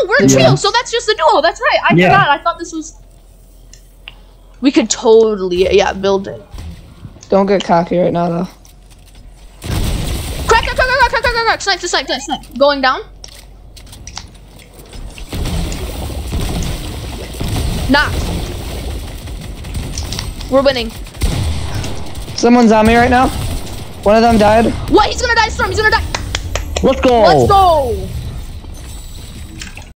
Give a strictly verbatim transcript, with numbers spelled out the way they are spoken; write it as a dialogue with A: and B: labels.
A: we're a trio, yeah. So that's just a duo. That's right. I yeah. forgot. I thought this was. We could totally, yeah, build it.
B: Don't get cocky right now, though.
A: Crack, crack, crack, crack, crack, crack, crack, snipe, snipe, snipe, snipe. Going down. Knocked. We're winning.
B: Someone's on me right now. One of them died.
A: What? He's gonna die, Storm. He's gonna die.
C: Let's go.
A: Let's go.